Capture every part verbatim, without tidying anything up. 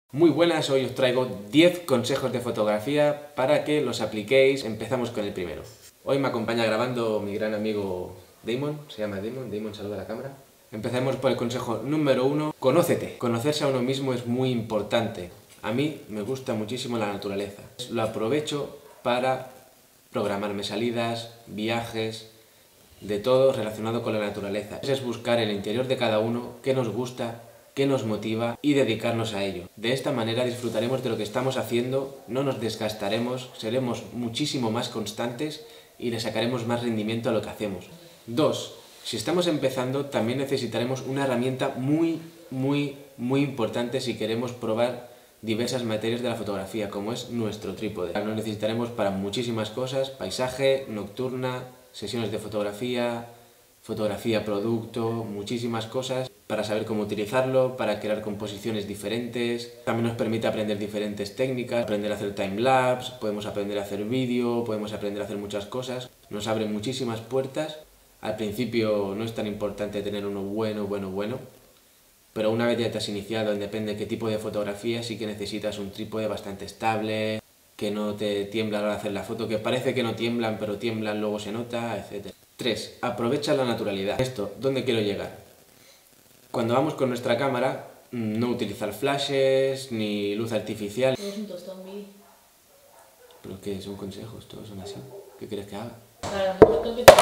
Muy buenas, hoy os traigo diez consejos de fotografía para que los apliquéis. Empezamos con el primero. Hoy me acompaña grabando mi gran amigo Damon, se llama Damon, Damon saluda a la cámara. Empecemos por el consejo número uno, conócete. Conocerse a uno mismo es muy importante. A mí me gusta muchísimo la naturaleza. Lo aprovecho para programarme salidas, viajes, de todo relacionado con la naturaleza. Es buscar el interior de cada uno, qué nos gusta, qué nos motiva y dedicarnos a ello. De esta manera disfrutaremos de lo que estamos haciendo, no nos desgastaremos, seremos muchísimo más constantes y le sacaremos más rendimiento a lo que hacemos. Dos, si estamos empezando también necesitaremos una herramienta muy, muy, muy importante si queremos probar diversas materias de la fotografía, como es nuestro trípode. Lo necesitaremos para muchísimas cosas: paisaje, nocturna, sesiones de fotografía, fotografía producto, muchísimas cosas, para saber cómo utilizarlo, para crear composiciones diferentes. También nos permite aprender diferentes técnicas, aprender a hacer timelapse, podemos aprender a hacer vídeo, podemos aprender a hacer muchas cosas. Nos abre muchísimas puertas. Al principio no es tan importante tener uno bueno, bueno, bueno, pero una vez ya te has iniciado, depende de qué tipo de fotografía, sí que necesitas un trípode bastante estable, que no te tiembla a la hora de hacer la foto, que parece que no tiemblan, pero tiemblan, luego se nota, etcétera. tres. Aprovecha la naturalidad. Esto, ¿dónde quiero llegar? Cuando vamos con nuestra cámara, no utilizar flashes ni luz artificial. Es un tostón, Billy. ¿Pero qué? Son consejos, todos son así. ¿Qué quieres que haga? Para la foto que te...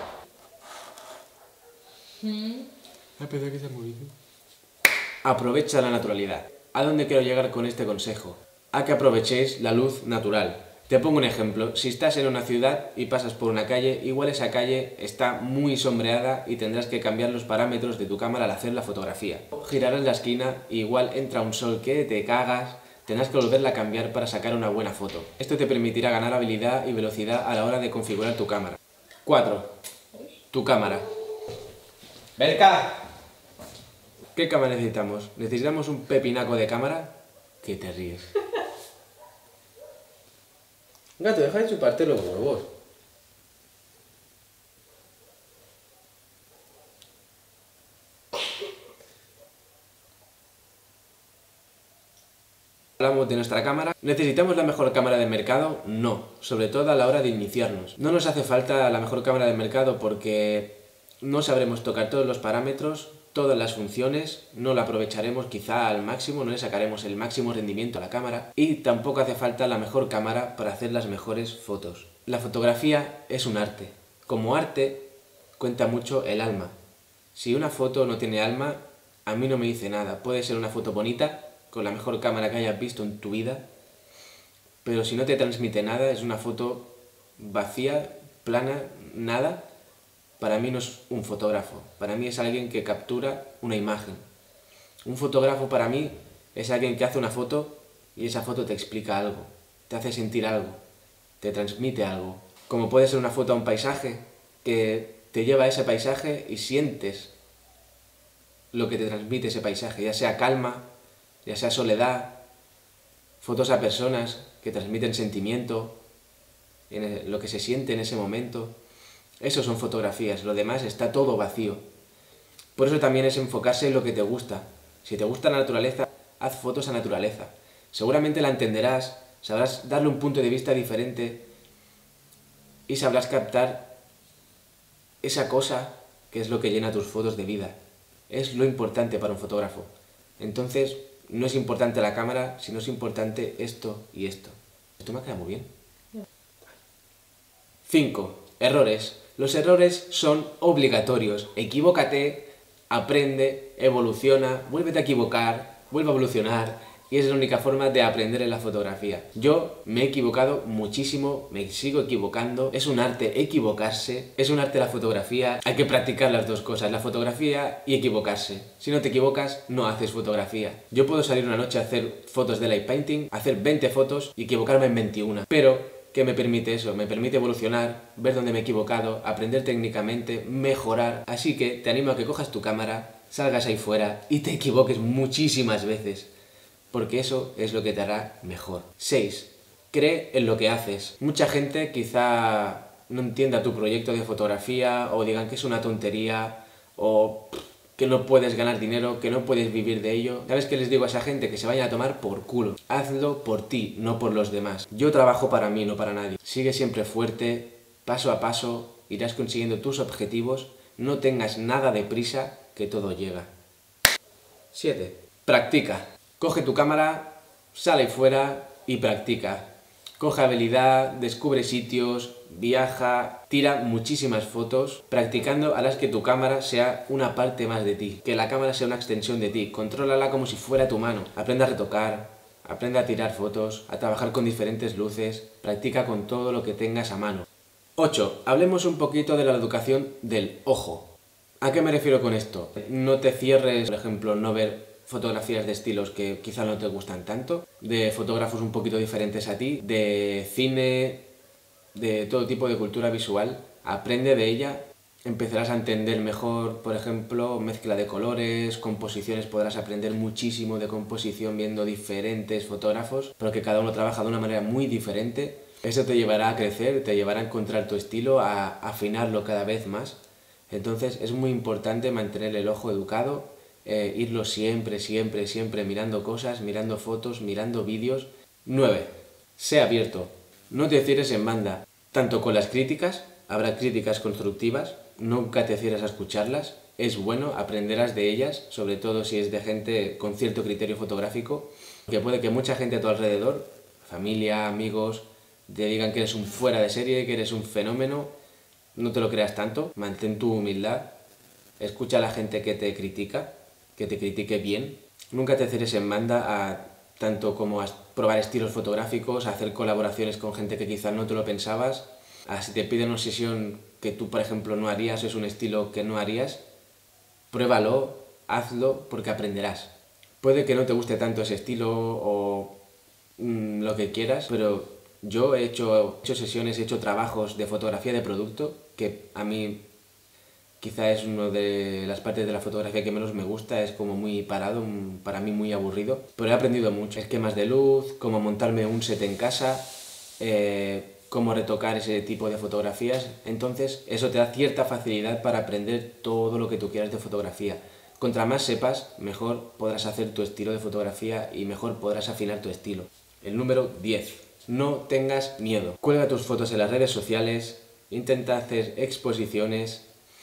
¿Mm? Ah, pensé que se ha movido. Aprovecha la naturalidad. ¿A dónde quiero llegar con este consejo? A que aprovechéis la luz natural. Te pongo un ejemplo. Si estás en una ciudad y pasas por una calle, igual esa calle está muy sombreada y tendrás que cambiar los parámetros de tu cámara al hacer la fotografía. Girarás la esquina y igual entra un sol que te cagas, tendrás que volverla a cambiar para sacar una buena foto. Esto te permitirá ganar habilidad y velocidad a la hora de configurar tu cámara. cuatro. Tu cámara. ¡Belka! ¿Qué cámara necesitamos? ¿Necesitamos un pepinaco de cámara? ¿Qué te ríes? Gato, deja de chuparte los huevos. Hablamos de nuestra cámara. ¿Necesitamos la mejor cámara del mercado? No, sobre todo a la hora de iniciarnos. No nos hace falta la mejor cámara del mercado porque no sabremos tocar todos los parámetros, todas las funciones, no la aprovecharemos quizá al máximo, no le sacaremos el máximo rendimiento a la cámara y tampoco hace falta la mejor cámara para hacer las mejores fotos. La fotografía es un arte. Como arte cuenta mucho el alma. Si una foto no tiene alma, a mí no me dice nada. Puede ser una foto bonita, con la mejor cámara que hayas visto en tu vida, pero si no te transmite nada, es una foto vacía, plana, nada. Para mí no es un fotógrafo, para mí es alguien que captura una imagen. Un fotógrafo para mí es alguien que hace una foto y esa foto te explica algo, te hace sentir algo, te transmite algo. Como puede ser una foto a un paisaje, que te lleva a ese paisaje y sientes lo que te transmite ese paisaje, ya sea calma, ya sea soledad, fotos a personas que transmiten sentimiento, en lo que se siente en ese momento. Eso son fotografías, lo demás está todo vacío. Por eso también es enfocarse en lo que te gusta. Si te gusta la naturaleza, haz fotos a naturaleza. Seguramente la entenderás, sabrás darle un punto de vista diferente y sabrás captar esa cosa que es lo que llena tus fotos de vida. Es lo importante para un fotógrafo. Entonces, no es importante la cámara, sino es importante esto y esto. Esto me ha quedado muy bien. cinco. Errores. Los errores son obligatorios. Equivócate, aprende, evoluciona, vuélvete a equivocar, vuelve a evolucionar, y es la única forma de aprender en la fotografía. Yo me he equivocado muchísimo, me sigo equivocando. Es un arte equivocarse, es un arte la fotografía. Hay que practicar las dos cosas, la fotografía y equivocarse. Si no te equivocas, no haces fotografía. Yo puedo salir una noche a hacer fotos de light painting, hacer veinte fotos y equivocarme en veintiuna, pero ¿qué me permite eso? Me permite evolucionar, ver dónde me he equivocado, aprender técnicamente, mejorar. Así que te animo a que cojas tu cámara, salgas ahí fuera y te equivoques muchísimas veces, porque eso es lo que te hará mejor. seis. Cree en lo que haces. Mucha gente quizá no entienda tu proyecto de fotografía o digan que es una tontería o que no puedes ganar dinero, que no puedes vivir de ello. ¿Sabes qué les digo a esa gente? Que se vayan a tomar por culo. Hazlo por ti, no por los demás. Yo trabajo para mí, no para nadie. Sigue siempre fuerte, paso a paso, irás consiguiendo tus objetivos. No tengas nada de prisa, que todo llega. siete. Practica. Coge tu cámara, sale fuera y practica. Coge habilidad, descubre sitios, viaja, tira muchísimas fotos. Practicando harás que tu cámara sea una parte más de ti, que la cámara sea una extensión de ti. Contrólala como si fuera tu mano. Aprende a retocar, aprende a tirar fotos, a trabajar con diferentes luces. Practica con todo lo que tengas a mano. ocho. Hablemos un poquito de la educación del ojo. ¿A qué me refiero con esto? No te cierres, por ejemplo, no ver fotografías de estilos que quizá no te gustan tanto, de fotógrafos un poquito diferentes a ti, de cine, de todo tipo de cultura visual. Aprende de ella, empezarás a entender mejor, por ejemplo, mezcla de colores, composiciones, podrás aprender muchísimo de composición viendo diferentes fotógrafos, porque cada uno trabaja de una manera muy diferente. Eso te llevará a crecer, te llevará a encontrar tu estilo, a afinarlo cada vez más. Entonces es muy importante mantener el ojo educado, eh, irlo siempre, siempre, siempre mirando cosas, mirando fotos, mirando vídeos. nueve. Sé abierto. No te cierres en banda, tanto con las críticas, habrá críticas constructivas, nunca te cierres a escucharlas. Es bueno, aprenderás de ellas, sobre todo si es de gente con cierto criterio fotográfico, que puede que mucha gente a tu alrededor, familia, amigos, te digan que eres un fuera de serie, que eres un fenómeno. No te lo creas tanto, mantén tu humildad, escucha a la gente que te critica, que te critique bien. Nunca te cierres en banda a tanto como a probar estilos fotográficos, a hacer colaboraciones con gente que quizás no te lo pensabas, a si te piden una sesión que tú, por ejemplo, no harías, es un estilo que no harías, pruébalo, hazlo, porque aprenderás. Puede que no te guste tanto ese estilo o mmm, lo que quieras, pero yo he hecho, he hecho sesiones, he hecho trabajos de fotografía de producto, que a mí quizá es una de las partes de la fotografía que menos me gusta, es como muy parado, para mí muy aburrido, pero he aprendido mucho. Esquemas de luz, cómo montarme un set en casa, eh, cómo retocar ese tipo de fotografías. Entonces eso te da cierta facilidad para aprender todo lo que tú quieras de fotografía. Contra más sepas, mejor podrás hacer tu estilo de fotografía y mejor podrás afinar tu estilo. El número diez. No tengas miedo. Cuelga tus fotos en las redes sociales, intenta hacer exposiciones,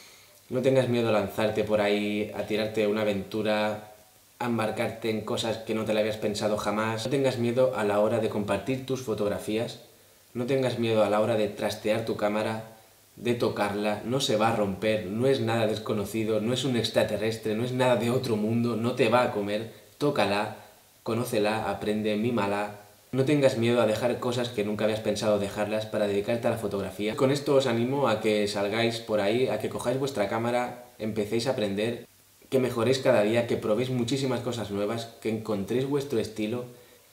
no tengas miedo a lanzarte por ahí, a tirarte una aventura, a embarcarte en cosas que no te la habías pensado jamás. No tengas miedo a la hora de compartir tus fotografías, no tengas miedo a la hora de trastear tu cámara, de tocarla, no se va a romper, no es nada desconocido, no es un extraterrestre, no es nada de otro mundo, no te va a comer, tócala, conócela, aprende, mímala. No tengas miedo a dejar cosas que nunca habías pensado dejarlas para dedicarte a la fotografía. Con esto os animo a que salgáis por ahí, a que cojáis vuestra cámara, empecéis a aprender, que mejoréis cada día, que probéis muchísimas cosas nuevas, que encontréis vuestro estilo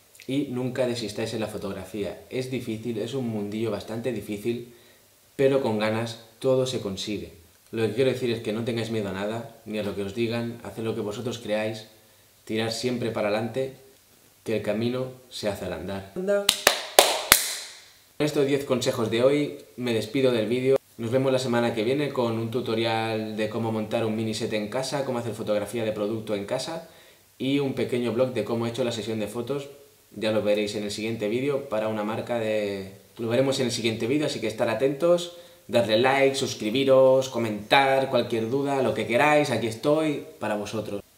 y nunca desistáis en la fotografía. Es difícil, es un mundillo bastante difícil, pero con ganas todo se consigue. Lo que quiero decir es que no tengáis miedo a nada, ni a lo que os digan, haced lo que vosotros creáis, tirar siempre para adelante, que el camino se hace al andar. Con estos diez consejos de hoy me despido del vídeo. Nos vemos la semana que viene con un tutorial de cómo montar un mini set en casa, cómo hacer fotografía de producto en casa y un pequeño blog de cómo he hecho la sesión de fotos. Ya lo veréis en el siguiente vídeo para una marca de... Lo veremos en el siguiente vídeo, así que estar atentos, darle like, suscribiros, comentar, cualquier duda, lo que queráis, aquí estoy para vosotros.